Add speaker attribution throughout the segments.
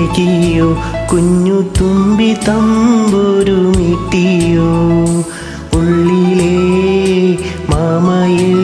Speaker 1: കരളേകിയോ കുഞ്ഞു തുമ്പി തമ്പുരുമിട്ടിയോ ഉള്ളിലെ മാമയിൽ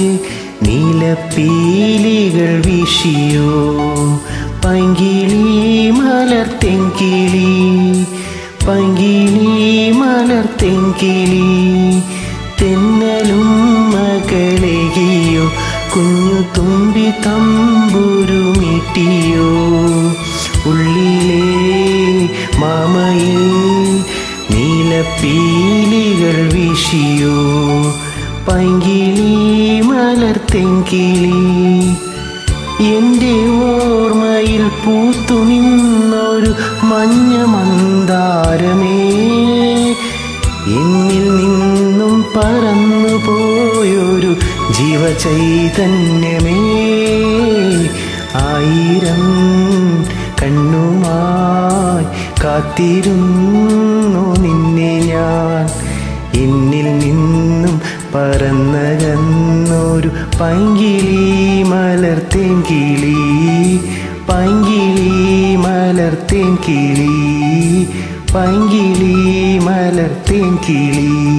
Speaker 1: നീലപ്പീലികൾ വീശിയോ പൈങ്കിളി മലർത്തെങ്കിളി പൈങ്കിളി മലർത്തെങ്കിളി തെന്നലും മകളേകിയോ കുഞ്ഞു തുമ്പി തമ്പുരുമിട്ടിയോ ഉള്ളിലെ മാമയിൽ നീലപ്പീലികൾ വീശിയോ പൈങ്കിളി മലർത്തെങ്കിളി എൻ്റെ ഓർമ്മയിൽ പൂത്തു നിന്നൊരു മഞ്ഞ മന്ദാരമേ എന്നിൽ നിന്നും പറന്നു പോയൊരു ജീവചൈതന്യമേ ആയിരം കണ്ണുമായി കാത്തിരുന്നു നിന്നെ ഞാൻ എന്നിൽ നിന്നും പറന്നകന്നൊരു പൈങ്കിളി മലർത്തെങ്കിളി പൈങ്കിളി മലർത്തെങ്കിളി പൈങ്കിളി മലർത്തെങ്കിളി